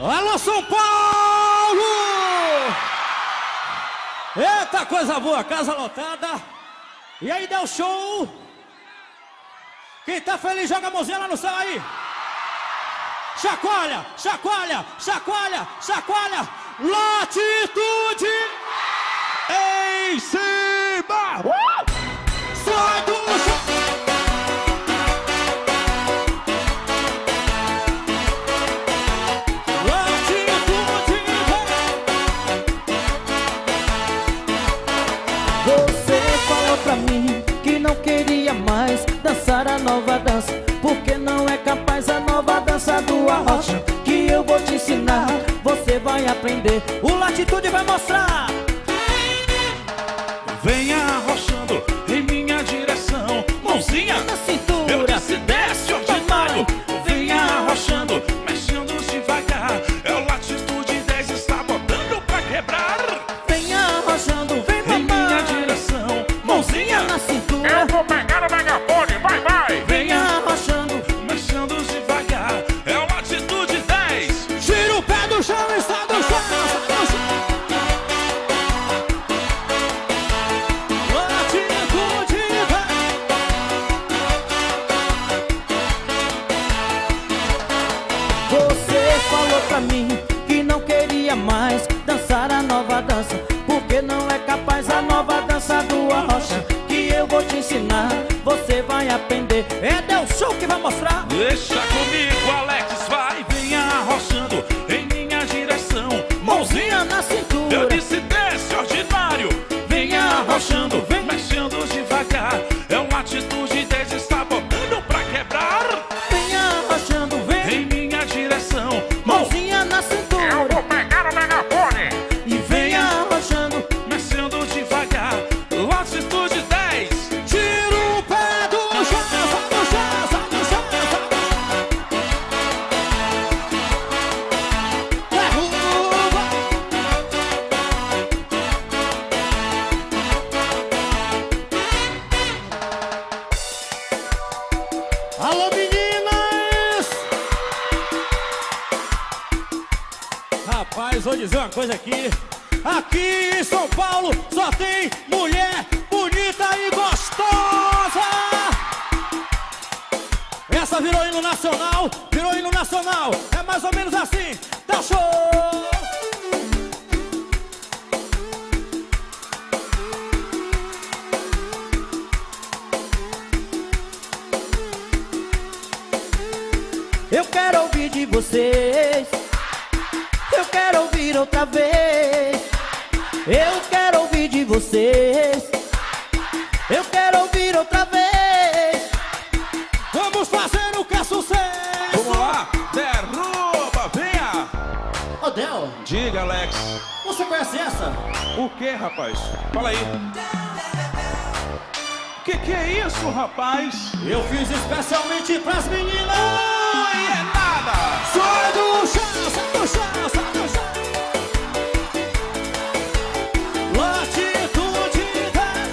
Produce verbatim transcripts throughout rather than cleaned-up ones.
Alô, São Paulo! Eita, coisa boa, casa lotada. E aí, deu show. Quem tá feliz, joga a mãozinha lá no céu aí. Chacoalha, chacoalha, chacoalha, chacoalha. Latitude em cima. Uh! Sai do chão. Você falou pra mim que não queria mais dançar a nova dança, porque não é capaz a nova dança do arrocha, que eu vou te ensinar, você vai aprender, o Latitude vai mostrar. Venha arrochando em minha direção, mãozinha na cintura, eu disse desce ordinário. Venha arrochando, mexendo devagar, é o Latitude dez, está botando pra quebrar. Venha arrochando, vem em minha direção, mãozinha na cintura, eu vou pegar o megafone, vai, vai. venha arrochando, mexendo devagar, é o Latitude dez. Tira o pé do chão e sai do chão, sai do chão. Latitude vai. Você falou pra mim que não queria mais dançar a nova dança, porque não é capaz a nova dança do arrocha, que eu vou te ensinar, você vai aprender, é Del Show que vai mostrar. Deixa comigo, Alex, vai. Venha arrochando em minha direção, mãozinha na cintura, eu disse desce ordinário. Venha arrochando, vem mexendo devagar, é o Latitude dez, está botando pra quebrar. venha arrochando, vem Em minha direção, mãozinha na cintura, eu vou pegar o megafone e venha arrochando, mexendo devagar, Latitude dez. tira o pé do chão, sai do chão, sai do chão, sai do chão. Derruba. Alô, meninas! Rapaz, vou dizer uma coisa aqui. Aqui em São Paulo só tem mulher bonita e gostosa. Essa virou hino nacional, virou hino nacional. É mais ou menos assim, tá show! eu quero ouvir de vocês, eu quero ouvir outra vez, eu quero ouvir de vocês, eu quero ouvir outra vez. Vamos fazer o que é sucesso! Vamos lá, derruba, venha. Ô Del, Diga, Alex. você conhece essa? O que, rapaz? Fala aí. Que que é isso, rapaz? Eu fiz especialmente pras meninas! Ai, é nada. Sai do chão, sai do chão, sai do chão. Latitude dez.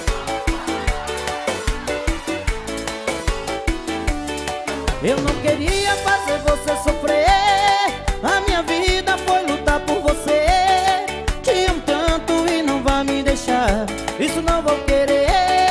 Eu não queria fazer você sofrer, a minha vida foi lutar por você. Te amo tanto e não vai me deixar, isso não vou querer.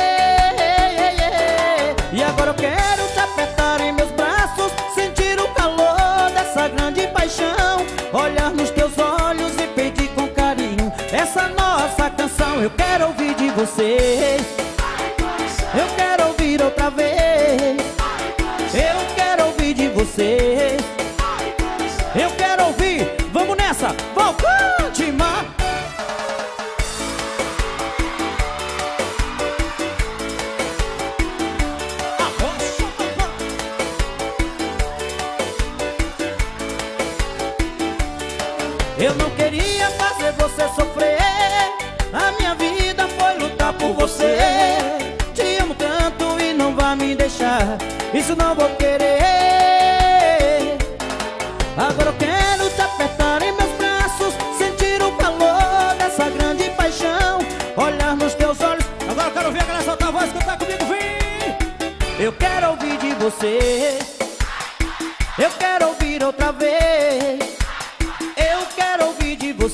E agora eu quero te apertar em meus braços, sentir o calor dessa grande paixão, olhar nos teus olhos e pedir com carinho essa nossa canção. Eu quero ouvir de vocês, eu quero ouvir outra vez, eu quero ouvir de vocês, eu quero ouvir, vamos nessa, vamos continuar. Eu não queria fazer você sofrer, a minha vida foi lutar por você. Te amo tanto e não vai me deixar, isso não vou querer. Agora eu quero te apertar em meus braços, sentir o calor dessa grande paixão, olhar nos teus olhos. Agora eu quero ver a galera soltar a voz, cantar comigo, vem! Eu quero ouvir de vocês, eu quero ouvir outra vez,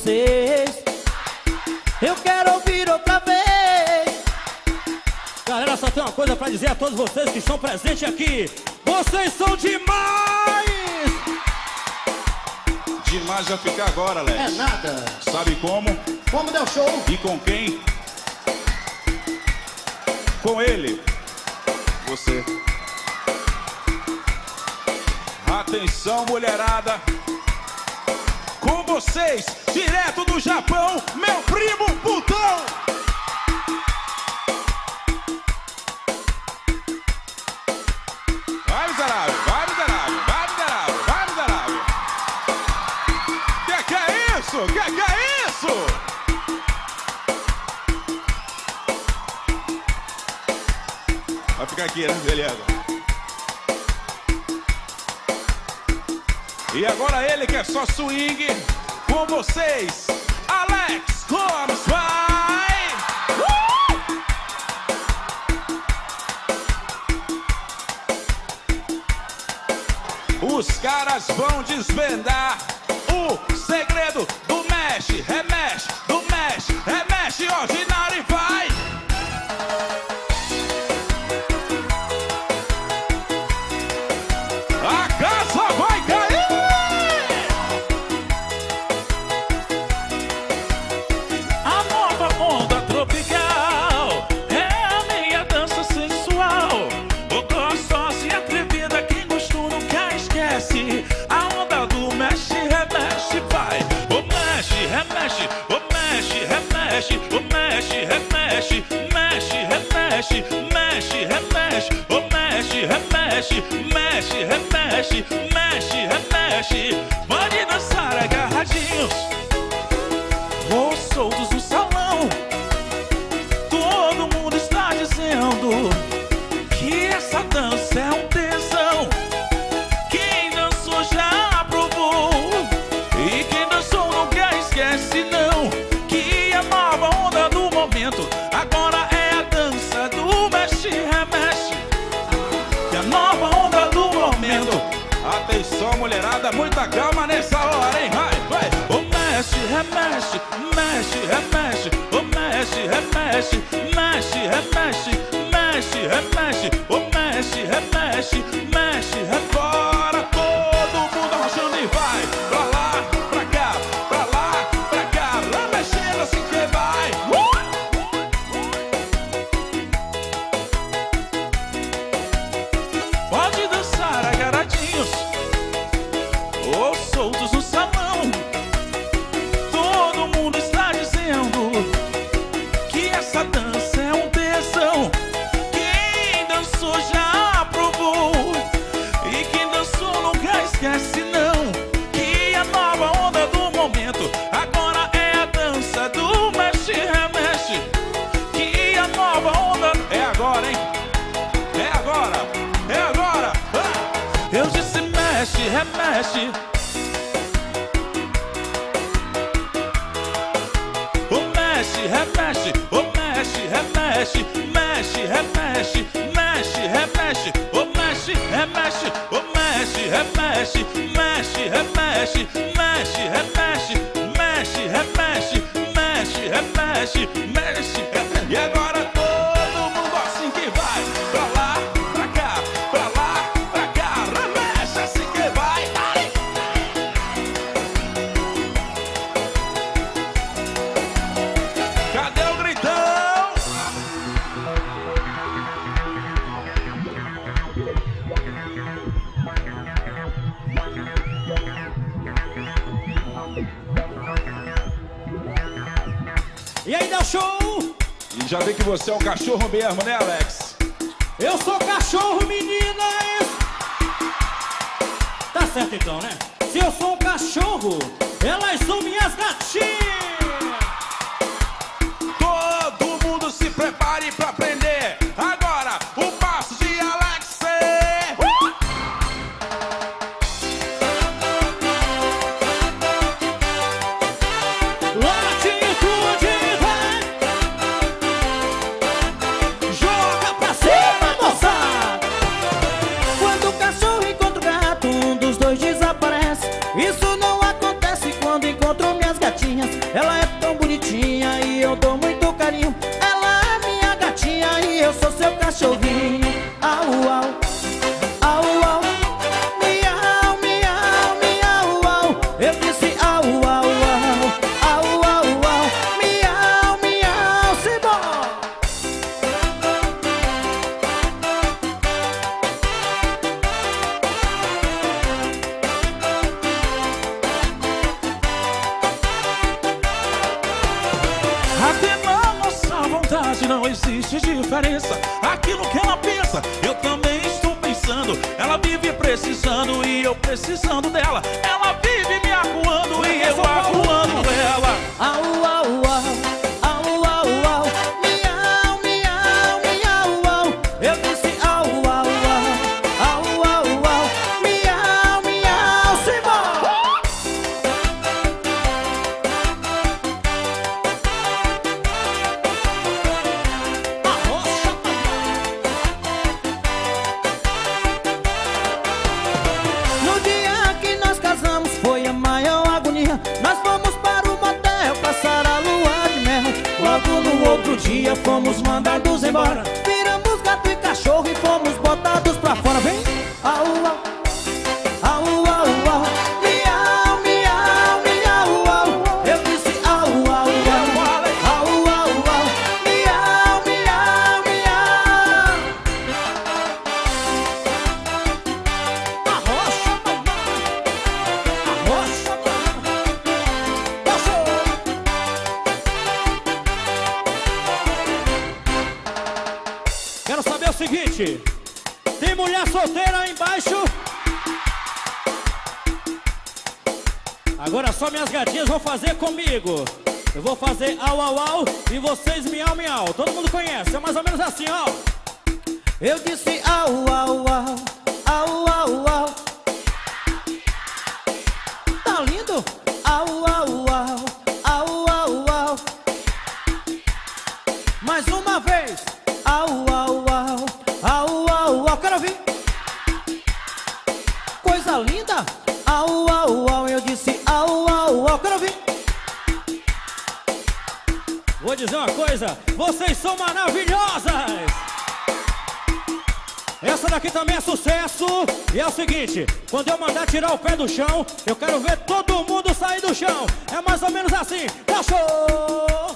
vocês. Eu quero ouvir outra vez. Galera, só tem uma coisa pra dizer a todos vocês que estão presentes aqui. Vocês são demais! Demais vai ficar agora, Alex. É nada. Sabe como? Como deu show? E com quem? Com ele. Você. Atenção, mulherada. Com vocês, direto do Japão, meu primo Putão. Vai, miserável, vai, miserável, vai, miserável, vai, miserável. Que que é isso? Que que é isso? Vai ficar aqui, né? Beleza. E agora ele que é só swing, com vocês, Alex Gomes, vai! Uh! Os caras vão desvendar o segredo do mexe, remexe, do mexe, remexe, ordinário e vai! A casa vai cair! Tropical, é a meia dança sensual, gostosa e atrevida, quem gostou nunca esquece. A onda do mexe, remexe, vai. O mexe, remexe, o mexe, remexe, o mexe, remexe, mexe, remexe, mexe, remexe, o mexe, remexe, mexe, remexe, mexe, remexe. Pode dançar agarradinhos ou soltos no salão. Todo mundo está dizendo que essa dança é um tesão. Quem dançou já aprovou, e quem dançou nunca esquece não, que a nova onda do momento agora é a dança do mexe, remexe. Que a nova onda do momento. Atenção, mulherada, muita calma nessa hora, hein? Vai, vai. O mexe, remexe, mexe, remexe. O mexe, remexe, mexe, remexe, mexe, remexe. O mexe, remexe, mexe, rebora. Todo mundo arrochando e vai pra lá, pra cá, pra lá, pra cá, remexendo assim que vai. Uh! Pode dançar agarradinhos ou soltos no salão. Todo mundo está dizendo que essa dança é um tesão. Quem dançou já aprovou, e quem dançou nunca esquece não, que a nova onda do momento agora é a dança do mexe, remexe. Que a nova onda é agora, hein? É agora, é agora. Ah! Eu disse mexe, remexe. Mexe, remexe, o mexe, remexe, mexe, remexe, mexe, remexe, o mexe, remexe, o mexe, remexe, mexe, remexe, mexe, remexe, mexe, remexe, mexe, remexe, mexe, e agora todo mundo assim que vai pra lá, pra cá, pra lá, pra cá, remexe assim que vai, vai. Cadê o gritão? E aí, deu show? E já vi que você é um cachorro mesmo, né, Alex? Eu sou cachorro, meninas! Tá certo então, né? Se eu sou um cachorro, elas são minhas gatinhas! Todo mundo se prepare pra aprender. Agora, o passo de Alex. Uh! Latitude, vai! Joga pra cima, moçada! Quando o cachorro encontra o gato, um dos dois desaparece. Isso não acontece quando encontro minhas gatinhas. Ela é tão bonitinha e eu dou muito carinho. Ela é minha gatinha e eu sou seu cachorrinho. Au, au, au, au, miau, miau, miau, au. Eu disse au, au, au, au, au, au, miau, miau, Simão. Aqui na nossa vontade não existe diferença. Aquilo que ela pensa, eu também estou pensando. Ela vive precisando e eu precisando dela. Ela vive me acuando e eu acuando ela. Au, au, au, au, au, au, miau, miau, miau, au. Eu disse au, au, au, au, au, au, miau, miau, Simão. No dia que nós casamos foi a maior agonia. Nós fomos para o motel passar a lua de mel. Logo no outro dia fomos mandados embora. Viramos gato e cachorro e fomos botados pra fora. Vem! Au, au, au, au, au, miau, miau, miau, au. Eu disse au, au, au, au, au, au, miau, miau, miau. Arrocha, arrocha, Quero saber o seguinte: tem mulher solteira aí embaixo? Agora só minhas gatinhas vão fazer comigo. Eu vou fazer au, au, au e vocês miau, miau. Todo mundo conhece, é mais ou menos assim, ó. Eu disse au, au, au, au, au, au. Tá lindo? Au, au, au, au, au, au. Mais uma vez. Au, au, au, au, au, au. Quero ouvir. Coisa linda. Au, au, au. Eu disse au, au, au. Quero ouvir. Vou dizer uma coisa, vocês são maravilhosas! Essa daqui também é sucesso. E é o seguinte, quando eu mandar tirar o pé do chão, eu quero ver todo mundo sair do chão. É mais ou menos assim. Cachorro!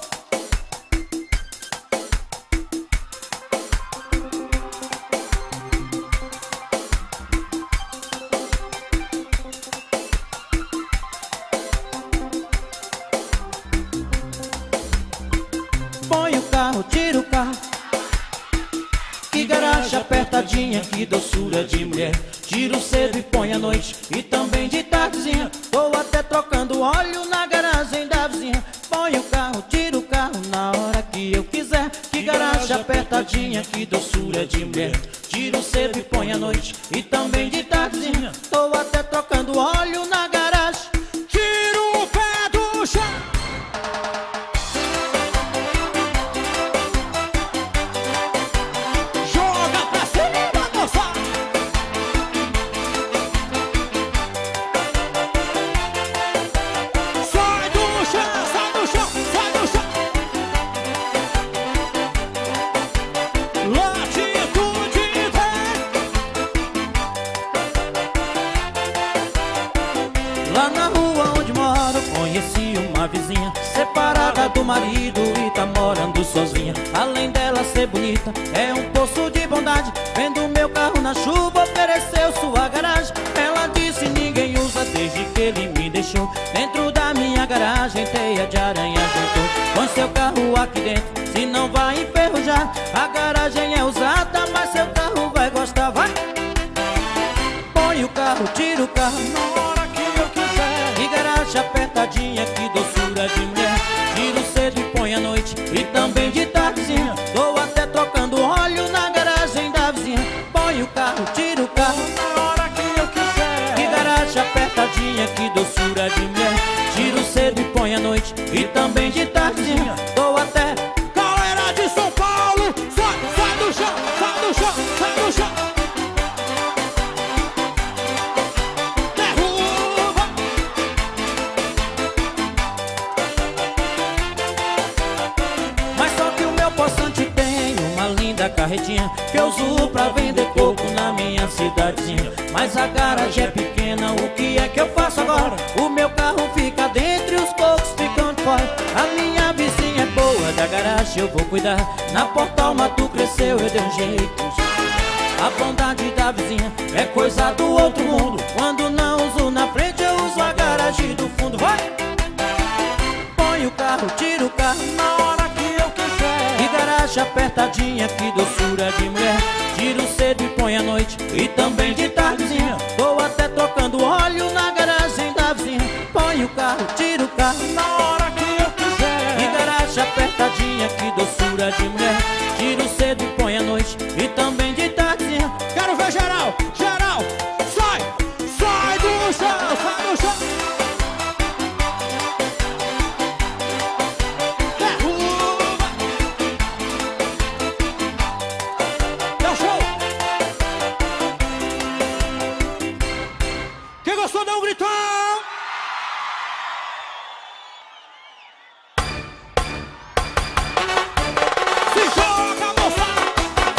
Põe o carro, tira o carro. Que garagem apertadinha, que doçura de mulher. Tiro cedo e põe à noite e também de tardezinha. Tô até trocando óleo na garagem da vizinha. Põe o carro, tira o carro na hora que eu quiser. Que garagem apertadinha, que doçura de mulher. Tiro cedo e põe à noite e também de tardezinha. Tô até trocando óleo na garagem. Tira o pé do chão! Joga pra cima, moça! Sai do chão, sai do chão, sai do chão! Latitude vem! Lá na rua onde moro, conheci uma vizinha separada do marido e tá morando sozinha. Além dela ser bonita, é um poço de bondade. Vendo meu carro na chuva, ofereceu sua garagem. Ela disse ninguém usa desde que ele me deixou. Dentro da minha garagem, teia de aranha juntou. Põe seu carro aqui dentro, se não vai enferrujar. A garagem é usada, mas seu carro vai gostar, vai. Põe o carro, tira o carro na hora que eu quiser. Que garagem apertadinha, que doçura de mulher. Tiro cedo e põe à noite e também de tardezinha. Tô até trocando óleo na garagem da vizinha. Põe o carro, tira o carro na hora que eu quiser. Que garagem apertadinha, que doçura de mulher. Tiro cedo e põe à noite e também de tardezinha. Tô até... Galera de São Paulo, sai, sai do chão, sai do chão, sai do chão! Derruba! carretinha que eu uso pra vender coco na minha cidadezinha. Mas a garagem é pequena, o que é que eu faço agora? O meu carro fica dentro e os cocos ficam de fora. A minha vizinha é boa, da garagem eu vou cuidar. Na porta o mato cresceu, eu dei um jeito. A bondade da vizinha é coisa do outro mundo. Quando não uso na frente, eu uso a garagem do fundo. Vai! Põe o carro, tira o carro na hora que eu quiser. E garagem apertadinha, que doçura de mulher. Tiro cedo e põe à noite, e também de tardezinha. Tô até trocando óleo na garagem da vizinha. Põe o carro, tira o carro na hora que eu quiser. E garagem apertadinha, que doçura de mulher. Tiro cedo e põe à noite, e também de tardezinha. Quero ver geral, geral. Sai, sai do chão, sai do chão. Derruba. Dá show. Quem gostou dá um gritão. Se joga, moçada.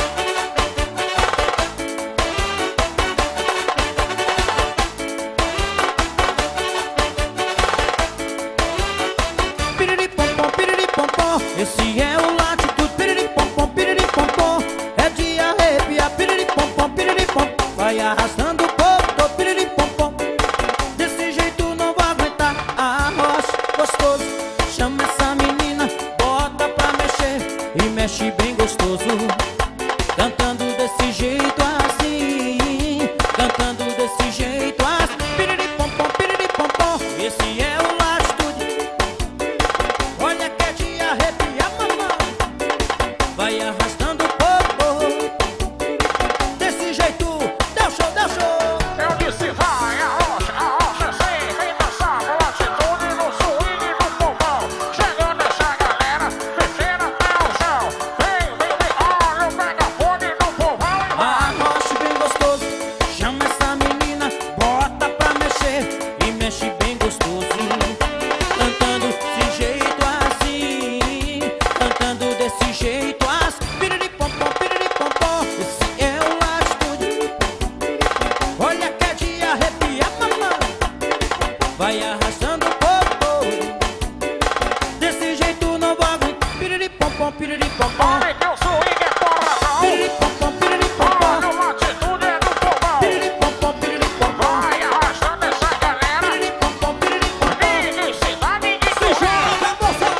Piriri-pom-pom, piriri-pom-pom. Esse é o Latitude. Piriri-pom-pom, piriri-pom-pom. É de arrepiar. Piriri-pom-pom, piriri-pom. Vai arrastando o povo, piriri-pom-pom. Desse jeito não vou aguentar. Arrocha, gostoso. Chama essa menina, bota pra mexer. E mexe bem gostoso. Cantando desse jeito assim. Cantando desse jeito assim. Piriri-pom-pom, piriri-pom-pom. Esse é o Latitude. Olha que é de arrepiar, mamãe. Vai arrastando o povo. Desse jeito, dá show, dá show. Eu disse vai, arrocha, arrocha sim. Vem dançar com atitude no swing do povão. Chegando essa galera, mexendo até o chão. Vem, vem, vem, olha o megafone no povão e vai. Arrocha bem gostoso. Chama essa menina, bota pra mexer. E mexe bem gostoso. Cantando desse jeito assim. Cantando desse jeito assim. Piriri-pom-pom, piriri-pom-pom. Esse é o Latitude. Olha que é de arrepiar, mamãe. Vai arrastando o povo. Desse jeito não vou aguentar. Piriri-pom-pom, piriri-pom-pom. Olha que o swing é porradão. Piriri-pom-pom, piriri-pom-pom. Olha o atitude é do povão. Piriri-pom-pom, piriri-pom-pom. Vai arrastando essa galera. Piriri-pom-pom, piriri-pom-pom. Ninguém se dá, ninguém Se se joga, moçada.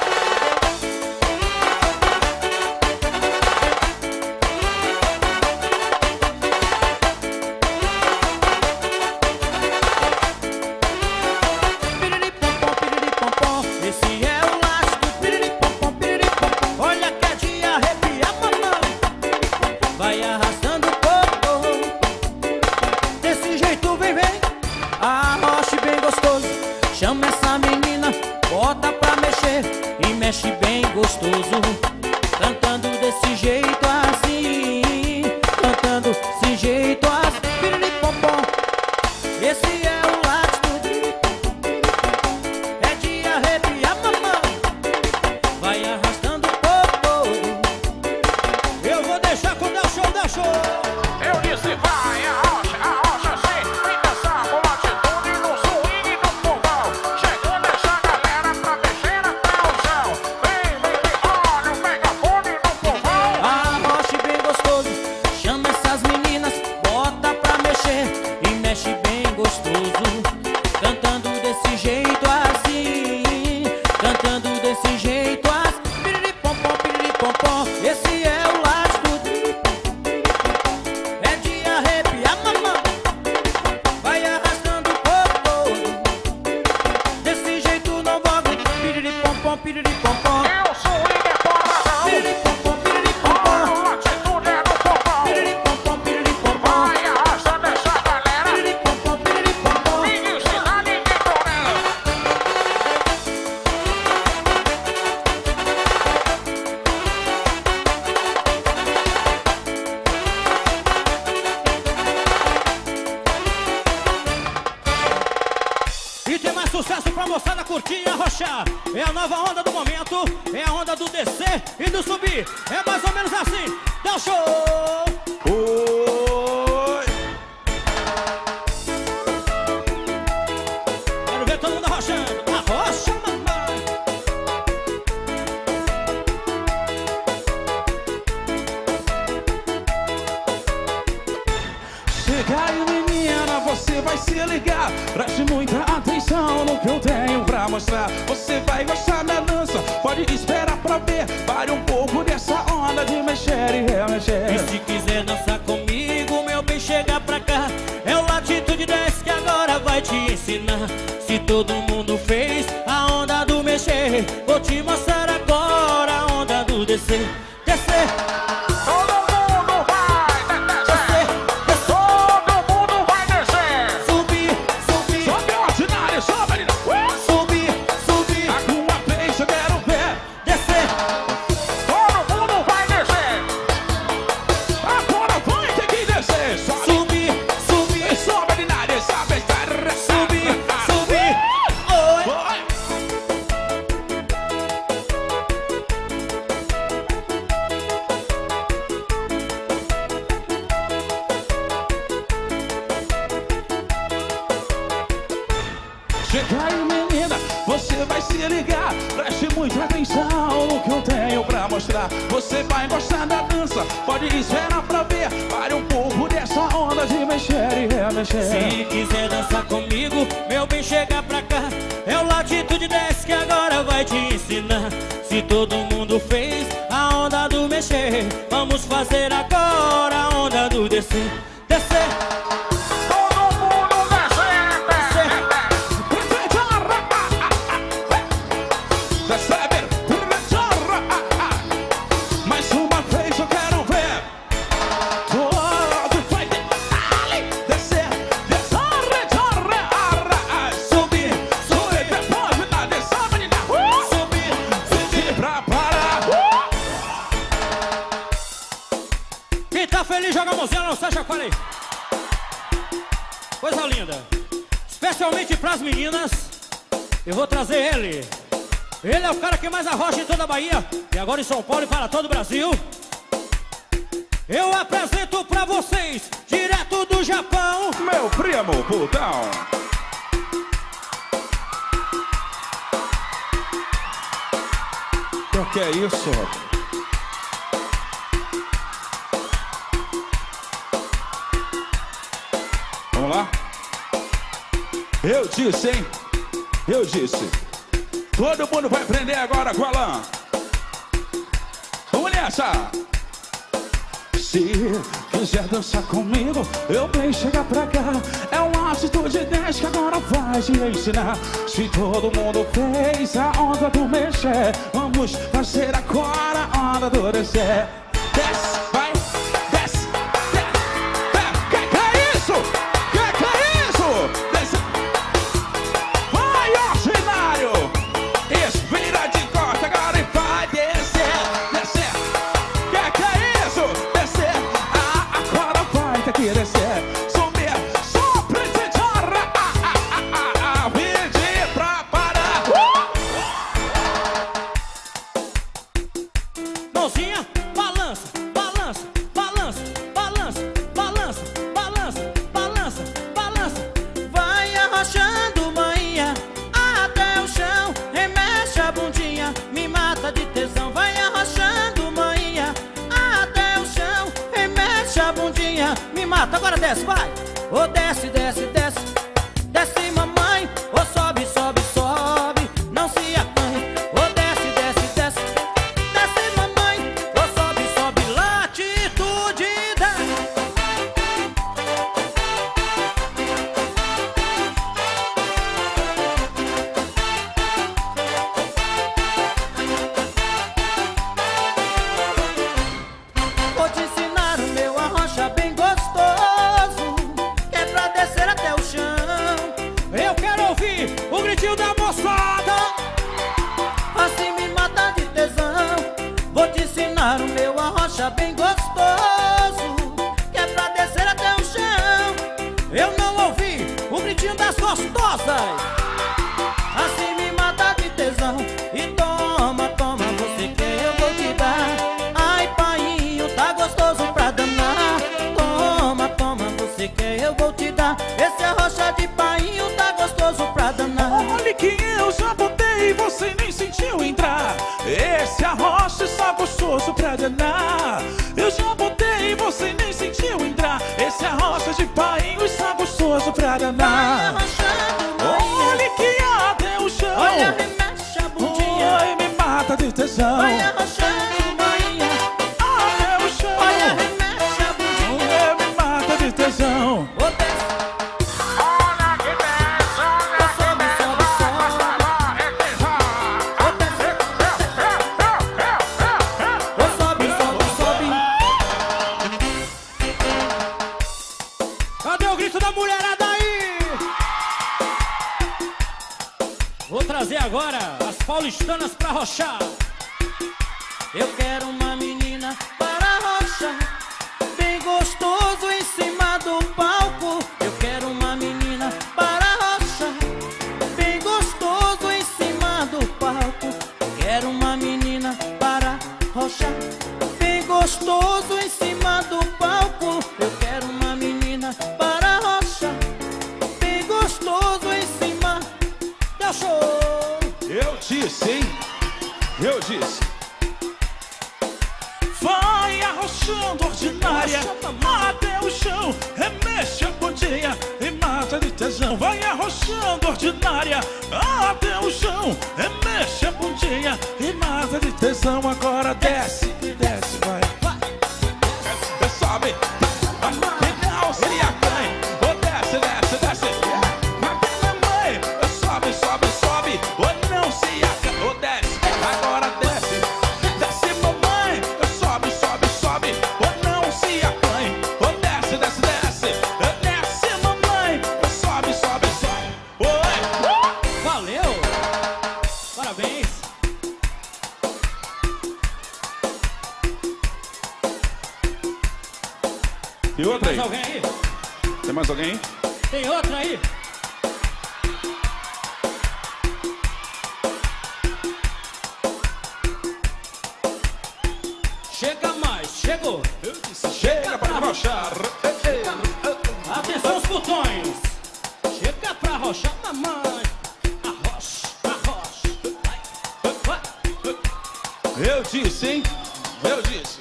Piriri-pom-pom, piriri-pom-pom. Esse é o Latitude. Piriri-pom-pom, piriri-pom-pom. Olha que é de arrepiar, mamãe. Vai arrastando o povo. Desse jeito vem, vem. Arrocha bem gostoso. Chama essa menina, bota pra mexer. E mexe bem gostoso. Cantando desse jeito assim. Cantando desse jeito assim. Piriri-pom-pom. Esse é o Latitude. É de arrepiar, mamãe. Vai arrastando o povo. Eu vou deixar com dá show, dá show. Eu disse vai, arrocha, arrocha sim. Vem dançar com atitude no swing do povão. Chegando essa galera pra mexer até o chão. Vem, vem, vem, olha o megafone no povão. Arrocha bem gostoso. Chama essas meninas, bota pra mexer. E mexe bem gostoso. Cantando desse jeito assim. Cantando desse jeito assim. Piriri-pom-pom, piriri-pom-pom. Esse é o Latitude. É de arrepiar, mamãe. Vai arrastando o povo. Desse jeito não vou aguentar. Piriri-pom-pom, piriri-pom-pom. E o swing é porradão. Piriri-pom-pom, piriri-pom-pom. Olha o atitude é do povão. Piriri-pom-pom, piriri-pom-pom. Vai arrastando essa galera. Piriri-pom-pom, piriri-pom-pom. Ninguém se dá, ninguém torena. E E tem mais sucesso pra moçada curtir e arrochar. É a nova onda do momento, é a onda do descer e do subir. É mais ou menos assim, dá um show. Oi. Quero ver todo mundo arrochando. Arrocha, mamãe. Chega aí, menina, você vai se ligar. Preste muita atenção no que eu tenho pra mostrar. Você vai gostar da dança, pode esperar pra ver. Pare um pouco dessa onda de mexer e remexer. E se quiser dançar comigo, meu bem, chega pra cá. É o Latitude dez que agora vai te ensinar. Se todo mundo fez a onda do mexer, vou te mostrar agora a onda do descer. Descer. Chega aí, menina, você vai se ligar. Preste muita atenção no que eu tenho pra mostrar. Você vai gostar da dança, pode esperar pra ver. Pare um pouco dessa onda de mexer e remexer. Se quiser dançar comigo, meu bem, chega pra cá. É o Latitude dez que agora vai te ensinar. Se todo mundo fez a onda do mexer, vamos fazer agora a onda do descer. Descer. Quem tá feliz, joga a mãozinha, não seja qual aí. Coisa linda. Especialmente pras meninas, eu vou trazer ele. Ele é o cara que mais arrocha em toda a Bahia, e agora em São Paulo e para todo o Brasil. Eu apresento pra vocês, direto do Japão, meu primo Putão. O que é isso? Vamos lá? Eu disse, hein? Eu disse. Todo mundo vai aprender agora com a Alan. Vamos nessa! Se quiser dançar comigo, eu bem, chega pra cá. É um Latitude dez que agora vai te ensinar. Se todo mundo fez a onda do mexer, vamos fazer agora a onda do descer. Desce, vai, desce, desce. Que que é isso? Que que é isso? Desce. Vai, ó, cenário. Respira de costa agora e vai descer, descer. Que que é isso? Descer. Ah, agora vai ter que descer. Subir, só precisar. Ah, ah, ah, ah, ah. Pedir pra parar. mãozinha, balança, balança, balança, balança, balança, balança, balança, balança. Vai arrochando, manhinha, até o chão. Remexe a bundinha, me mata de tesão. Vai arrochando, manhinha, até o chão. Remexe a bundinha, me mata. Agora desce, vai. Ô, oh, desce, desce, desce. Desce, mamãe. Ô, oh, sobe, sobe, sobe. Não se acanhe. Ô, oh, desce, desce, desce. Desce, mamãe. Ô, oh, sobe, sobe. Latitude dez. Vou te ensinar o meu arrocha bem gostoso, que é pra descer até o chão. Eu quero ouvir o gritinho da moçada. Assim me mata de tesão. Vou te ensinar o meu arrocha bem gostoso, que é pra descer até o chão. Eu não ouvi o gritinho das gostosas. gostoso pra danar. Olha que eu já botei e você nem sentiu entrar. Esse arrocha está gostoso pra danar. Eu já botei e você nem sentiu entrar. Esse arrocha de painho está gostoso pra danar. Olha que até o chão. Olha, me mexe a bundinha. Oi, me mata de tesão. Vai arrochando, bainha. Até o chão. Olha, me mexe a bundinha. Oi, me mata de tesão. Ô, desce. Olha que desce. Ô, sobe, sobe, sobe. Ô, desce. Ô, sobe, sobe, sobe. Cadê o grito da mulherada aí? Vou trazer agora as paulistanas pra rochar. Eu quero uma menina para rochar, bem gostoso em cima do palco. Eu quero uma menina para rochar, bem gostoso em cima do palco. Eu quero uma menina para rochar, bem gostoso em cima do palco. Eu quero uma menina para rochar, bem gostoso em cima. Deu show! Eu disse, hein? Eu disse. Vai arrochando ordinária até o chão, remexe a bundinha e mata de tesão. Vai arrochando ordinária até o chão, remexe a bundinha e mata de tesão. Agora desce, desce, vai. Sobe, e não se acanhe. Oh, desce, desce, desce. Mamãe, sobe, sobe, sobe. Oh, não se acanhe. Oh, desce, agora desce. Desce, mamãe. Sobe, sobe, sobe. Oh, não se acanhe. Oh, desce, desce, desce. Desce, mamãe. Sobe, sobe, sobe. Oi. Valeu! Parabéns! E outra Mais aí? alguém aí? Tem mais alguém? Tem outra aí? Chega mais, chegou! Eu disse, chega pra arrochar. Atenção os botões! Chega pra rochar, mamãe! Arrocha, arrocha! Vai, vai! Eu disse, hein? Eu disse.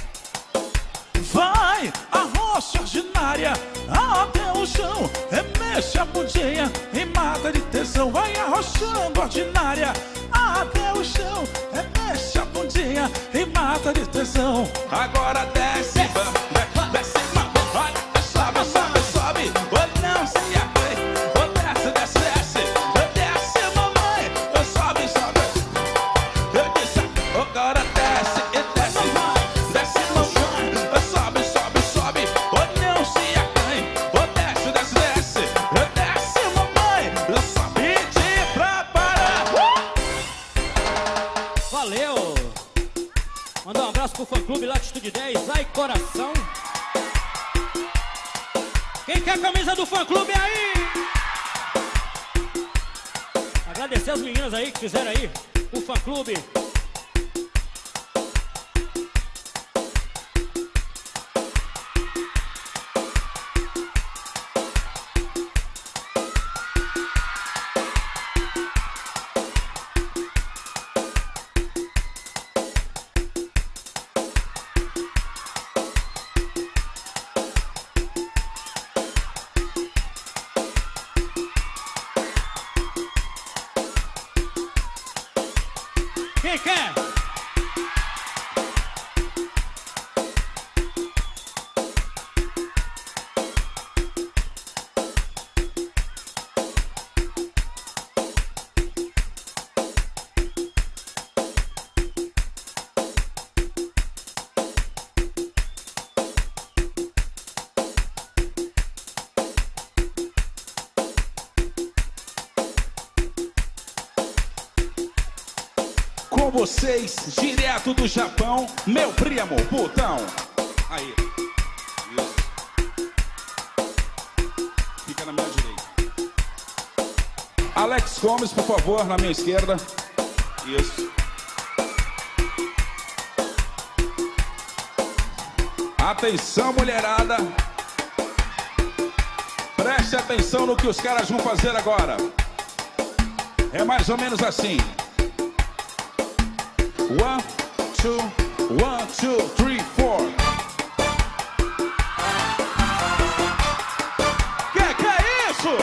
Vai, arrocha ordinária até o chão, remexe a bundinha e mata de tesão. Vai arrochando ordinária até o chão, remexe a bundinha e mata de tesão. Agora desce, desce, desce, vai, sobe, sobe, sobe. Oh, não se acanhe. Oh, desce, desce, desce. Desce, mamãe. Oh, sobe, sobe. Eu disse, agora desce e desce. Desce, mamãe. Oh, sobe, sobe, sobe. Oh, não se acanhe. Oh, desce, desce, desce. Desce, mamãe. Oh, sobe de pra parar. Valeu! Mandar um abraço pro fã-clube Latitude dez, ai coração! Quem quer a camisa do fã-clube aí? Agradecer as meninas aí que fizeram aí o fã-clube. Quem quer? Com vocês, direto do Japão, meu primo, Botão. Aí. Isso. Fica na minha direita. Alex Gomes, por favor, na minha esquerda. Isso. Atenção, mulherada. Preste atenção no que os caras vão fazer agora. É mais ou menos assim. One, two, one, two, three, four. Que que é isso?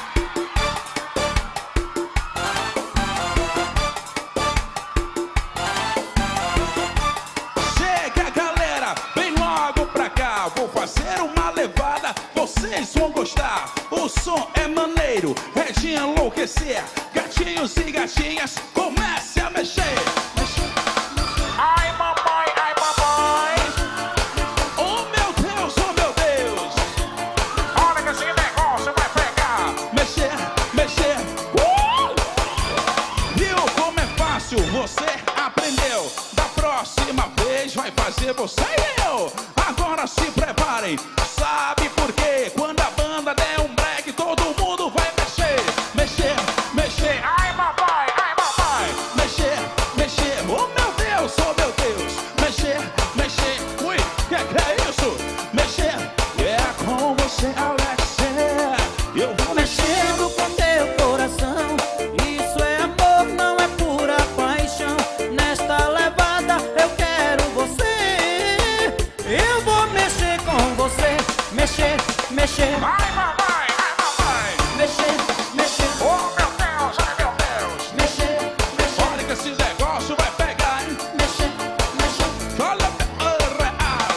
Chega, galera, vem logo pra cá. Vou fazer uma levada, vocês vão gostar. O som é maneiro, é de enlouquecer. Gatinhos e gatinhas, comece a mexer. Ai, papai, ai, papai. Oh, meu Deus, oh, meu Deus. Olha que esse negócio vai pegar. Mexer, mexer. Uh! Viu como é fácil? Você aprendeu. Da próxima vez vai fazer você e eu. Agora se preparem. Sabe por quê? Quando a banda der um break, todo mundo vai mexer. Mexer, mexer. Ai, papai, ai, papai. Mexer, mexer. Oh, meu Deus, oh, meu Deus. Mexer, mexer. Ui, que que é isso? Mexer. É com você, Alex. Eu vou Mexendo com teu coração. Isso é amor, não é pura paixão. Nesta levada eu quero você. Eu vou mexer com você. Mexer, mexer. Ai, papai, ai, papai. Mexer, mexer. Oh, meu Deus, ai, meu Deus. Mexer, mexer. Olha que esse negócio vai pegar, hein? Mexer, mexer. Olha o real.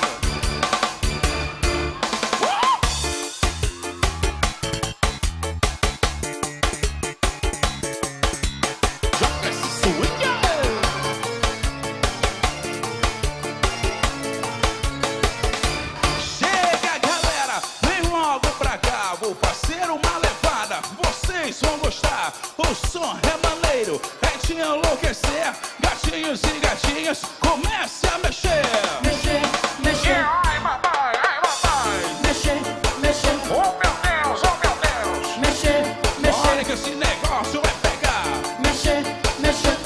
Uh! Joga esse swing. Chega, galera, vem logo pra cá. Vou fazer uma levada, vocês vão gostar. O som é maneiro, é de enlouquecer. Gatinhos e gatinhas, comece a mexer. Mexer, mexer. Ai, papai, ai, papai. Mexer, mexer. Oh, meu Deus, oh, meu Deus. Mexer, Olha mexer. que esse negócio vai pegar. Mexer, mexer.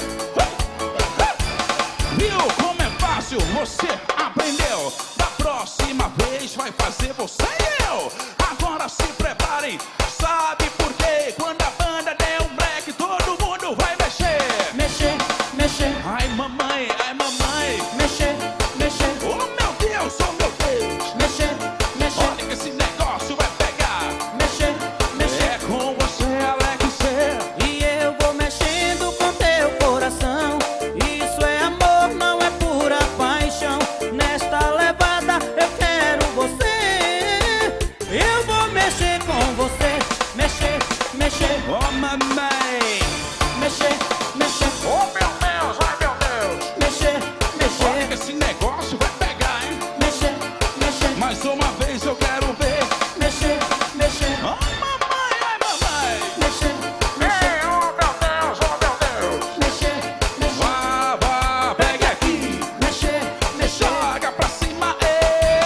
Viu como é fácil? Você aprendeu. Da próxima vez vai fazer você e eu. Agora se preparem. Sabe por quê? Quando a banda der um break, todo mundo vai mexer. Mexer, mexer. Ai, mamãe, ai, mamãe. Mexer, mexer. Oh, meu Deus, oh, meu Deus. Mexer, mexer. Olha que esse negócio vai pegar. Mexer, mexer. É com você, Alex. E eu vou mexendo com teu coração. Isso é amor, não é pura paixão. Nesta levada eu quero você. Eu vou mexer com você. Mexer, mexer. Oh, mamãe. Mexer, mexer. Oh, meu Deus, ai, meu Deus. Mexer, Olha que mexer. esse negócio vai pegar, hein? Mexer, mexer. Mais uma vez eu quero ver. Mexer, mexer. Ai, mamãe, ai, mamãe. Mexer, mexer. Ei, oh, meu Deus, oh, meu Deus. Mexer, mexer. Vá, vá, pegue aqui. Mexer, mexer. Joga pra cima, ei.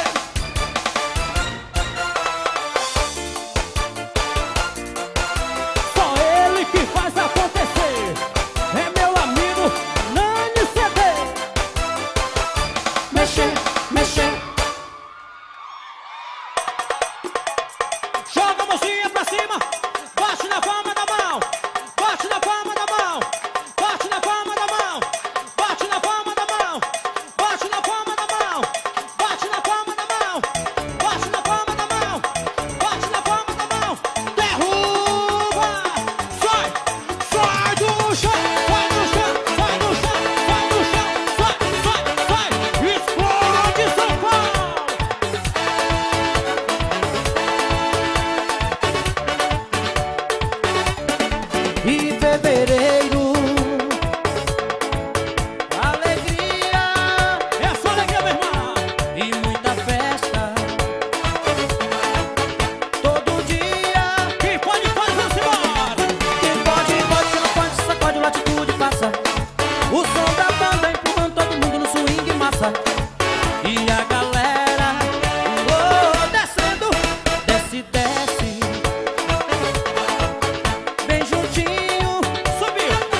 Só ele que faz acontecer. É meu amigo Nani C D. Mexer, mexer. Joga a mãozinha pra cima. Bate na palma da mão. Bate na palma da mão. Bate na palma da mão. Bate na palma da mão. Bate na palma da mão. Bate na palma da mão. Bate na palma da mão. Bate na palma da mão. Derruba. Sai. Sai do chão. Sai do chão. Sai do chão. Sai do chão. Sai, sai, sai. Explode São Paulo. E fevereiro, alegria É só alegria, meu irmão. e muita festa. Todo dia, Quem pode, pode, vamos embora. quem pode, pode, quem não pode, sacode, latitude, passa. O som da banda empurrando todo mundo no swing massa. E a galera, oh, descendo, desce, desce. Bem juntinho, Subiu.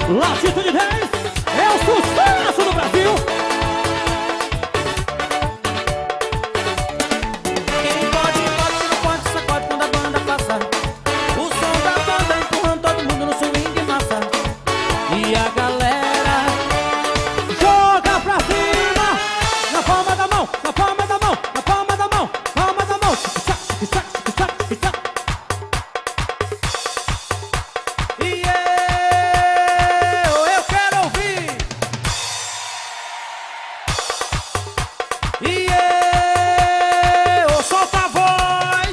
Latitude dez é o sucesso do Brasil. Quem pode, pode, quem não pode, sacode quando a banda passa. O som da banda empurrando todo mundo no swing massa. E a galera Joga pra cima, na palma da mão, na palma da mão, na palma da mão, palma da mão. Tic-tac, tic-tac, tic-tac, tic-tac. E eu, eu quero ouvir. E eu, solta a voz.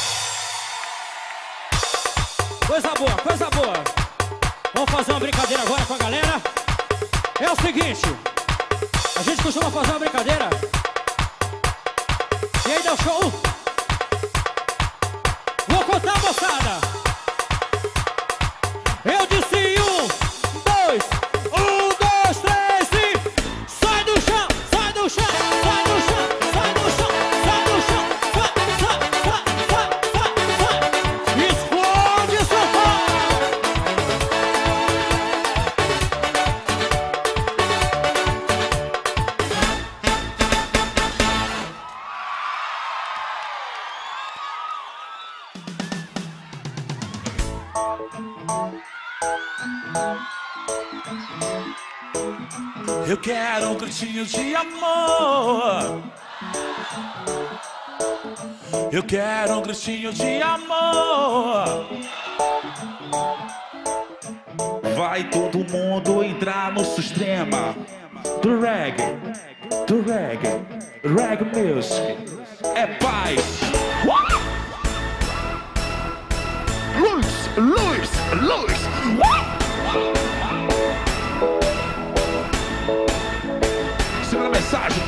Coisa boa, coisa boa. Vamos fazer uma brincadeira agora com a galera. É o seguinte, a gente costuma fazer uma brincadeira e aí dá o show. Vou contar, moçada. Eu disse um, dois, um, dois, três e sai do chão, sai do chão, sai do chão, sai do chão, sai do chão, sai, sai, sai, sai, sai, sai. Explode, São Paulo. Eu quero um gritinho de amor. Eu quero um gritinho de amor. Vai todo mundo entrar no sistema do reggae, do reggae, reggae music. É paz. Luz, luz, luz. Segunda mensagem.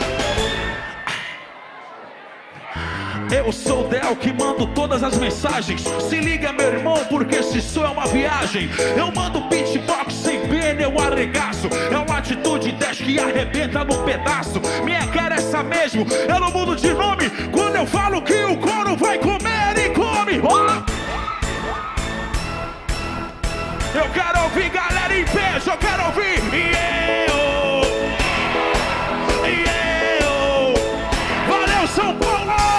Eu sou o Del que mando todas as mensagens. Se liga, meu irmão, porque esse som é uma viagem. Eu mando beatbox sem pena, eu arregaço. É uma atitude dez que arrebenta no pedaço. Minha cara é essa mesmo, eu não mudo de nome. Quando eu falo que o couro vai comer e come. Oh! Eu quero ouvir galera em peso, eu quero ouvir. E eu, e eu. Valeu, São Paulo!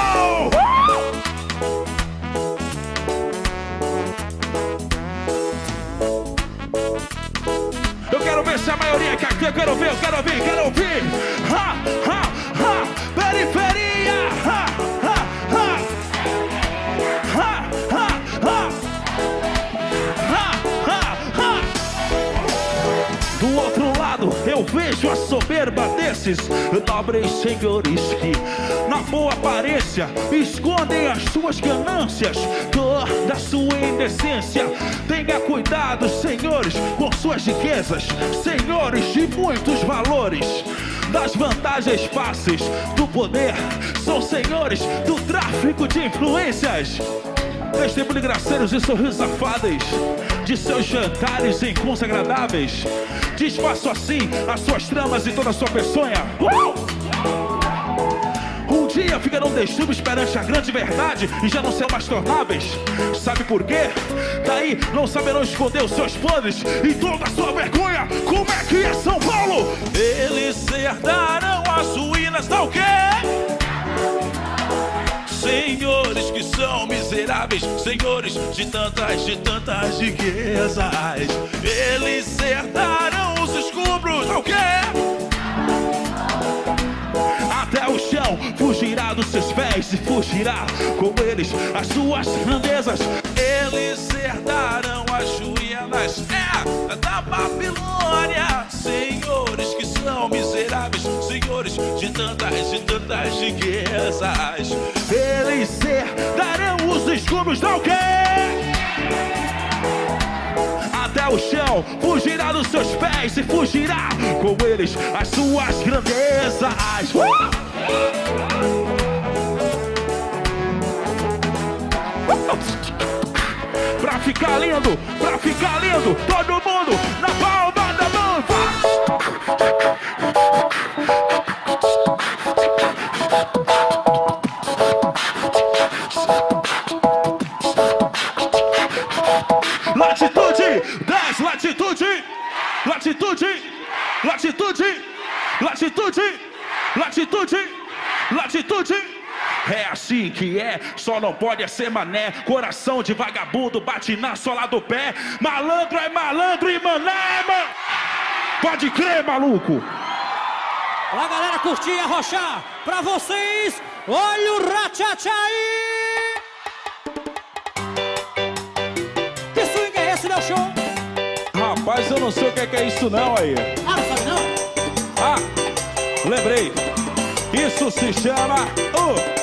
Eu quero ver se a maioria quer aqui, eu quero ver, eu quero ouvir, quero ouvir. Ha, ha, ha, periferia. Ha, ha, ha. Ha, ha, ha. Ha, ha, ha. Do outro lado eu vejo a soberba desses nobres senhores que na boa aparência escondem as suas ganâncias, toda a sua indecência. Tenha cuidado, senhores, com suas riquezas, senhores de muitos valores, das vantagens fáceis do poder. São senhores do tráfico de influências. Neste tempo de graceiros e sorrisos afados, de seus jantares em encontros agradáveis, desfaço assim as suas tramas e toda a sua peçonha. Uh! Um dia ficarão deixudos perante a grande verdade e já não serão mais tornáveis. Sabe por quê? Daí não saberão esconder os seus planos e toda a sua vergonha. Como é que é São Paulo? Eles herdarão as ruínas da o quê? Senhores que são miseráveis, senhores de tantas, de tantas riquezas. Eles herdarão os escombros, o quê? Até o chão fugirá dos seus pés e fugirá com eles as suas grandezas. Eles herdarão as ruínas, é, da Babilônia. Senhores que são miseráveis, senhores de tantas, de tantas riquezas. Eles herdarão os escombros da o quê? Até o chão fugirá dos seus pés e fugirá com eles as suas grandezas. Uh! Pra ficar lindo, pra ficar lindo, todo mundo na palma da mão. Latitude dez, latitude. latitude, latitude, latitude, latitude, latitude. É assim que é, só não pode ser mané. Coração de vagabundo bate na sola do pé. Malandro é malandro e mané, mano. Pode crer, maluco. Pra galera curtir e arrochar, pra vocês, olha o Ratchatcha aí. Que swing é esse, meu show? Rapaz, eu não sei o que é, que é isso não aí. Ah, não sabe não? Ah, lembrei. Isso se chama o...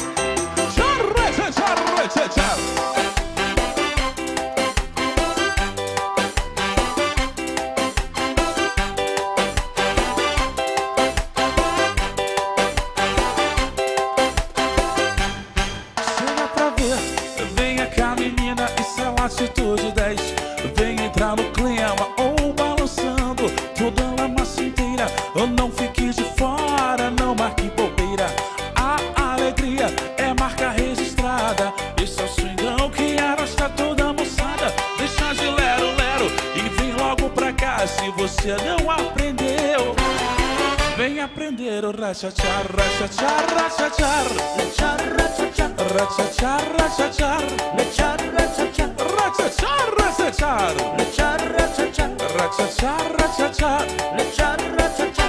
Chega pra ver. Venha cá, menina, isso é latitude dez. Vem entrar no clima ou balançando toda a massa inteira. Eu não fique de fora, não marque bobeira. A alegria é marca registrada. Esse é o swingão que arrasta toda a moçada. Deixa de lero-lero e vem logo pra cá. Se você não aprendeu, vem aprender o ratchatchar, ratchatchar, ratchatchar, Ratchatchar, ratchatchar, ratchatchar, ratchatchar, ratchatchar, ratchatchar, ratchatchar, ratchatchar, ratchatchar, ratchatchar, ratchatchar, ratchatchar. ratchatchar, ratchatchar.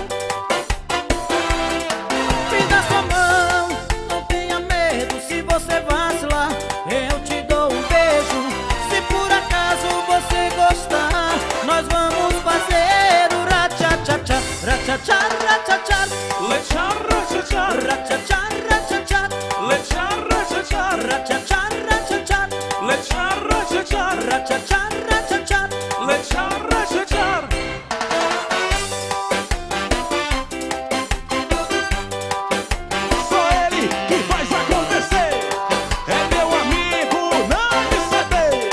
Me dá sua mão, não tenha medo. Se você vacilar, eu te dou um beijo. Se por acaso você gostar, nós vamos fazer o ratchatchar, ratchatchar, ratchatchar, Letchar, ratchatchar, ratchatchar, ratchatchar, letchar, ratchatchar, ratchatchar, ratchatchar, letchar, ratchatchar, ratchatchar, ratchatchar. letchar, ratchatchar. Só ele que faz acontecer. É meu amigo, não me ceder.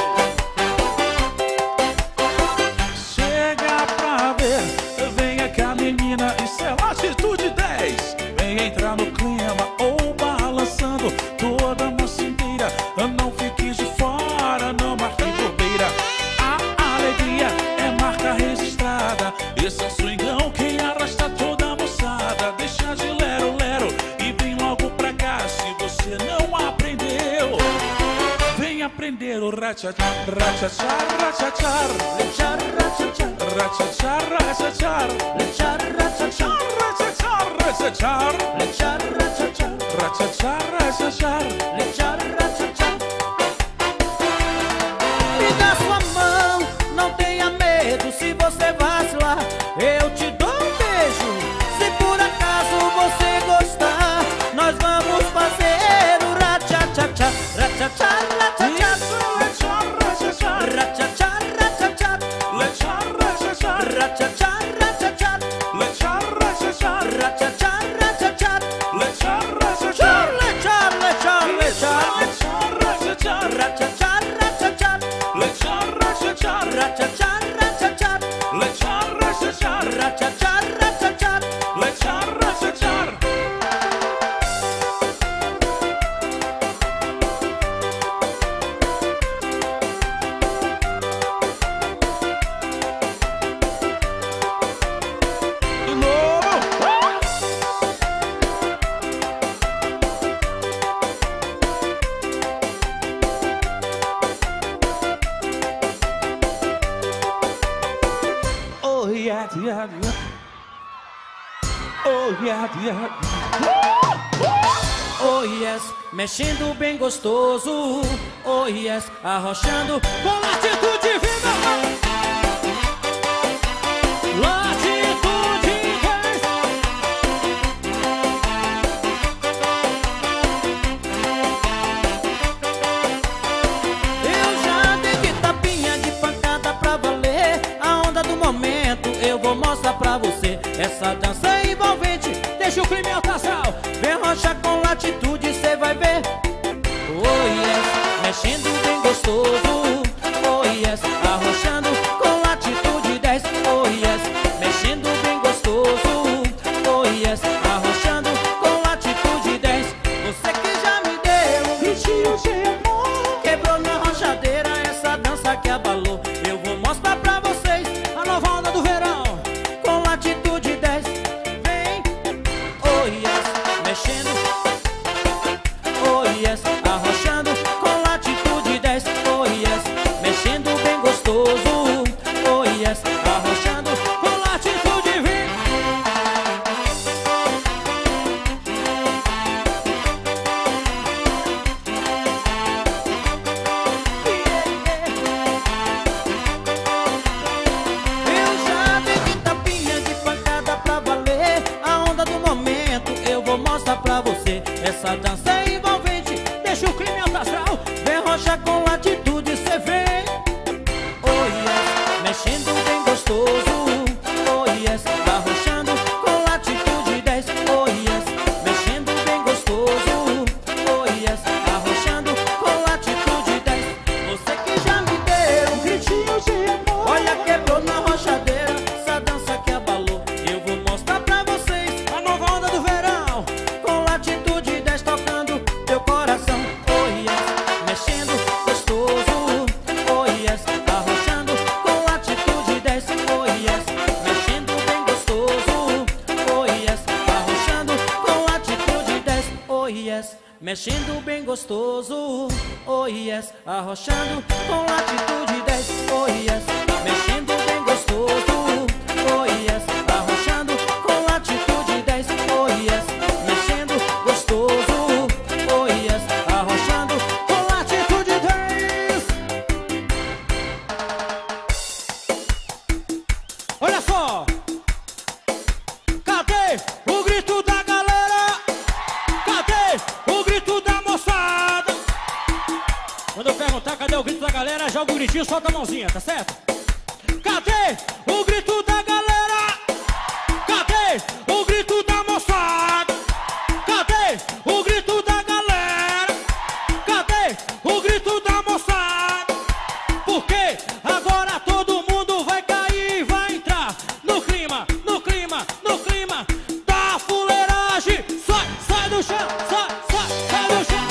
Chega pra ver, venha cá, menina, isso é latitude dez. Vem entrar no clima ou balançando toda a moça inteira. Não fique de fora, não marque bobeira. A alegria é marca registrada. Esse é o swingão que arrasta toda a moçada. Deixa de lero-lero e vem logo pra cá. Se você não aprendeu, vem aprender o ratchatchar, ratchatchar, ratchatchar, Ratchatchar, ratchatchar, ratchatchar, ratchatchar, ratchatchar, ratchatchar, ratchatchar, ratchatchar, ratchatchar, ratchatchar, ratchatchar, ratchatchar. ratchatchar, ratchatchar. Me dá sua mão, não tenha medo. Se você vacilar, eu te dou um beijo. Se por acaso você gostar, nós vamos fazer o ratchatchar, ratchatchar, ratchatchar, Letchar, ratchatchar, ratchatchar, ratchatchar, letchar, ratchatchar, ratchatchar, ratchatchar, letchar, ratchatchar, ratchatchar, ratchatchar, letchar, ratchatchar, char, lechar, lechar, lechar, letchar, ratchatchar, ratchatchar, ratchatchar, letchar, ratchatchar, ratchatchar, ratchatchar, letchar, ratchatchar, ratchatchar, ratchatchar. letchar, ratchatchar. De novo. Oh yeah, yeah, yeah. Oh yeah, yeah. Oh yes, mexendo bem gostoso. Oh yes, arrochando Com latitude viva. Latitude dez. eu já dei de tapinha, de pancada pra valer. A onda do momento eu vou mostrar pra você. Essa dança envolvente, Deixa o clima alto astral. vem rochar com latitude, cê vai ver. Oh yes, mexendo bem gostoso. Oh yes, arrochando com latitude dez. Oh yes, mexendo bem gostoso. Oh yes, arrochando com latitude dez. Você que já me deu um gritinho de amor, quebrou minha rochadeira, essa dança que abalou. Eu vou mostrar pra vocês A nova onda do verão. mexendo bem gostoso. Oh yes, arrochando com latitude dez. Oh yes, mexendo bem gostoso. Oh yes, arrochando com latitude dez. Oh yes, mexendo gostoso. Oh yes, arrochando com latitude dez. Olha só, cadê o grito da galera? Cadê o grito da moçada? Quando eu perguntar cadê o grito da galera, joga o gritinho, solta a mãozinha, tá certo? Cadê o grito da galera? Cadê o grito da moçada? Cadê o grito da galera? Cadê o grito da moçada? Porque agora todo mundo vai cair e vai entrar no clima, no clima, no clima da fuleiragem. Sai, sai do chão, sai, sai, sai do chão.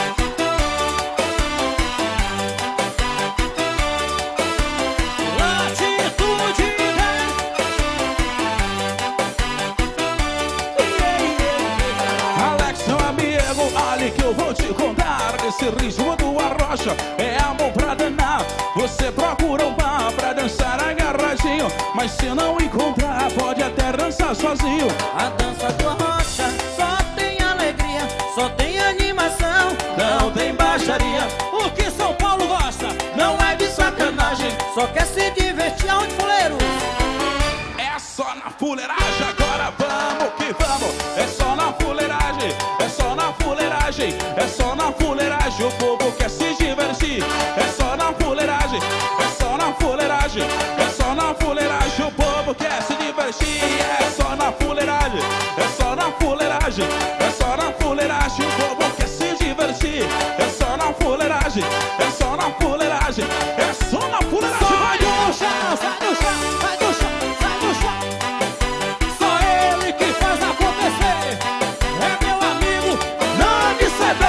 Latitude dez. Alex, meu amigo, olha que eu vou te contar. Esse ritmo do Arrocha é amor pra danar. Você procura um bar pra dançar agarradinho, mas se não encontrar, pode até dançar sozinho. A dança do Arrocha só tem alegria, só tem animação, não tem baixaria. O que São Paulo gosta? Não é de sacanagem, só quer se divertir aonde fuleiro. É só na fuleiragem, agora vamos que vamos. É só na fuleiragem, é só na fuleiragem, é só na fuleiragem. O povo quer se divertir. É só na fuleiragem, é só na fuleiragem, é só na fuleiragem. O povo quer se divertir. É só na fuleiragem, é só na fuleiragem, é só na fuleiragem. O povo quer se divertir. É só na fuleiragem, é só na fuleiragem, é só na fuleiragem. Sai do chão, sai do chão, sai do chão, sai do chão. Só ele que faz acontecer. É meu amigo Nani C D.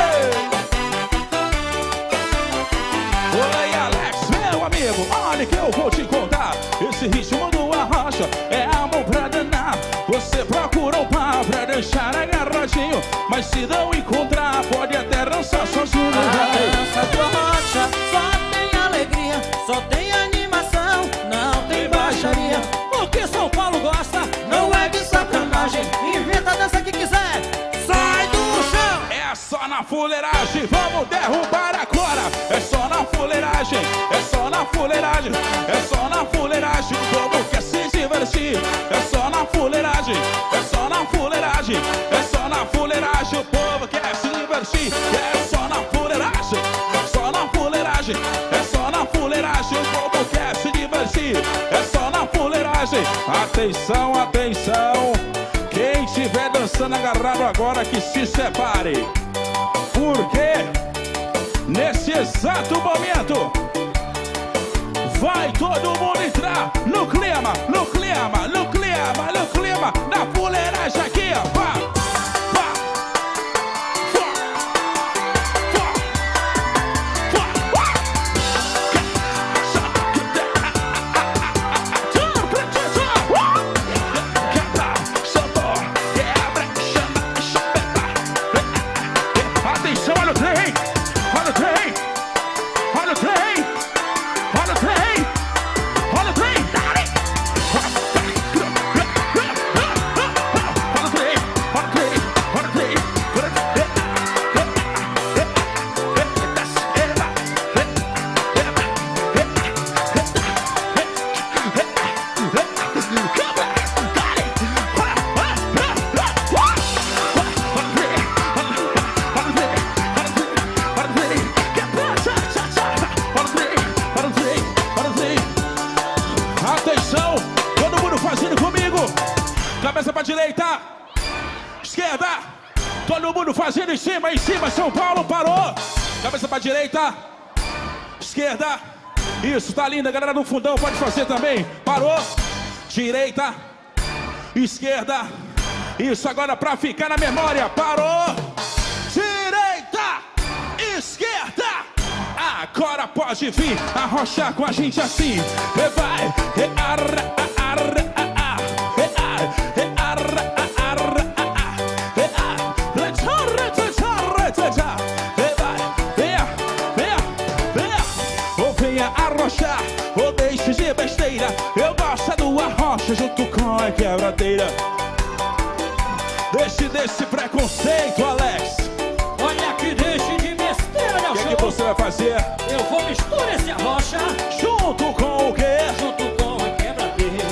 Oi, Alex, meu amigo, olha que eu vou te contar. Esse ritmo do Arrocha é amor pra danar. Você procura um par pra deixar agarradinho, mas se não encontrar, pode até dançar sozinho. A dança do Arrocha só tem alegria, só tem animação, não tem baixaria. O que São Paulo gosta? Não é de sacanagem, inventa a dança que quiser. Sai do chão. É só na fuleiragem, vamos derrubar agora. É só na fuleiragem, é só na fuleiragem, é só na fuleiragem. O povo quer se divertir. É só na fuleiragem, é só na fuleiragem, é só na fuleiragem. O povo quer se divertir. É só na fuleiragem, é só na fuleiragem, é só na fuleiragem. O povo quer se divertir. É só na fuleiragem. Atenção, atenção. Quem estiver dançando agarrado agora que se separe. Porque nesse exato momento vai todo mundo entrar no clima, no clima, no clima, no clima da fuleiragem aqui, ó. Vá, vá, vá, vá, vá, vá. Atenção, olha o trem, olha o trem, olha o trem, olha o trem, olha o trem, dale. Olha o trem, olha o trem, olha o trem, olha o trem. Atenção, todo mundo fazendo comigo. Cabeça pra direita, esquerda. Todo mundo fazendo em cima, em cima. São Paulo parou. Cabeça pra direita, esquerda. Isso, tá linda, galera do fundão pode fazer também. Parou, direita, esquerda. Isso, agora pra ficar na memória. Parou, direita, esquerda. Agora pode vir arrochar com a gente assim. Vai, arra, arra, besteira. Eu gosto do arrocha junto com a quebradeira. Deixe desse preconceito, Alex. Olha que deixe de besteira, meu O que, show. que você vai fazer? Eu vou misturar esse arrocha Junto com o quê? junto com a quebradeira.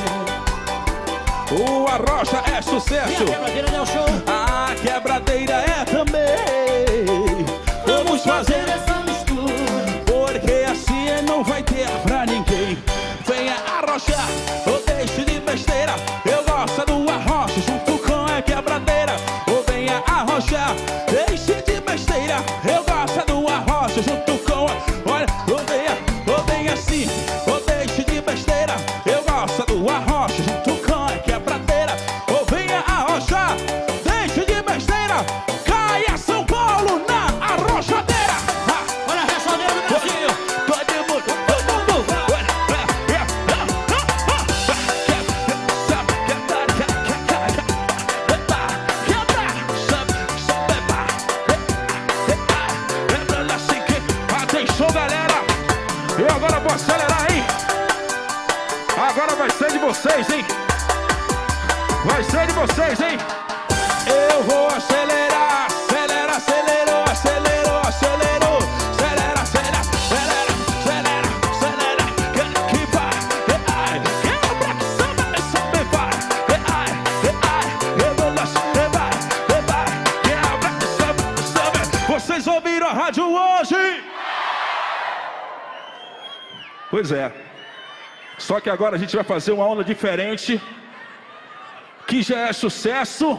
O arrocha é E a sucesso. quebradeira deu show. A quebradeira é também. Vamos fazer essa mistura. porque assim não vai ter pra ninguém. Venha arrochar, ou deixe de besteira. Eu gosto do arrocha junto com a quebradeira. Ou venha arrochar, deixe de besteira. Eu gosto do arrocha junto com a... Olha, ou venha, ou venha assim, ou deixe de besteira. Eu gosto do arrocha junto com a quebradeira. Ou venha arrochar, deixe de besteira. Caia São Paulo na arrochadeira. Ah. Olha a reaçãodeira do Brasil. Todo mundo, todo mundo. Atenção, galera. E agora vou acelerar, hein? Agora vai ser de vocês, hein? Vai ser de vocês, hein? Eu vou acelerar, acelera, acelerou, acelerou, acelerou, acelera, acelera, acelera, acelera, acelera, que que vai, ai, quebra que samba, samba vai, ai, ai, eu vou lá, vai, vai, quebra que samba, samba. Vocês ouviram a rádio hoje? Pois é. Só que agora a gente vai fazer uma onda diferente, que já é sucesso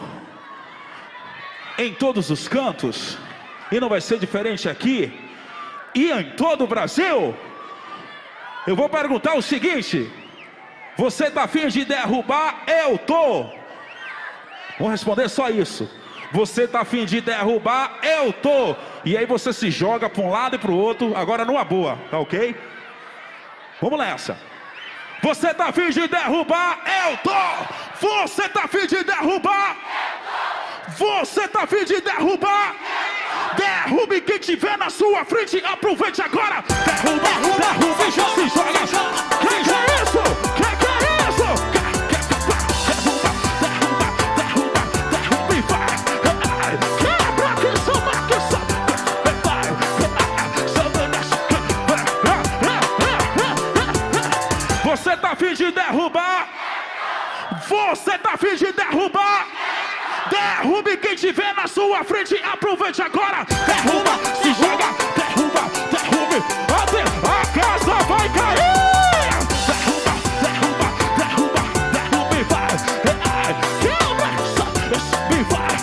em todos os cantos, e não vai ser diferente aqui e em todo o Brasil. Eu vou perguntar o seguinte: você tá afim de derrubar? Eu tô. Vou responder só isso. Você tá afim de derrubar? Eu tô. E aí você se joga para um lado e para o outro, agora numa boa, tá ok? Vamos nessa. Você tá afim de derrubar? Eu tô. Você tá afim de derrubar? Você tá afim de derrubar? Derrube quem tiver na sua frente, aproveite agora. Derruba, derruba, se joga, se joga. Que que é isso? Que que é isso? Derruba, derruba, derruba, derruba e vai. Quebra que samba, que samba, vai. Você tá afim de derrubar? Você tá afim de derrubar? Derrube quem tiver na sua frente, aproveite agora. Derruba, se joga, derruba, derrube. Até a casa vai cair. Derruba, derruba, derruba, derruba e vai. Quebra, sobe, sobe e vai.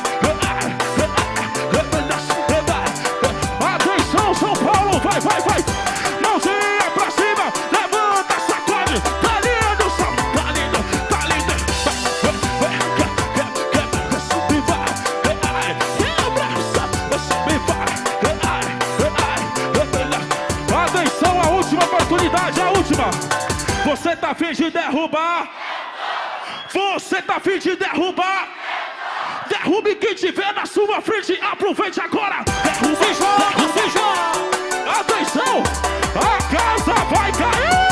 Atenção, São Paulo, vai, vai, vai. Mãozinha pra cima, levanta, sacode. Tá lindo o som, tá lindo, tá lindo. Atenção, a última oportunidade, a última. Você tá afim de derrubar? Você tá afim de derrubar? Derrube quem tiver na sua frente, aproveite agora. Derruba, Se joga, derruba. se joga. Atenção, a casa vai cair.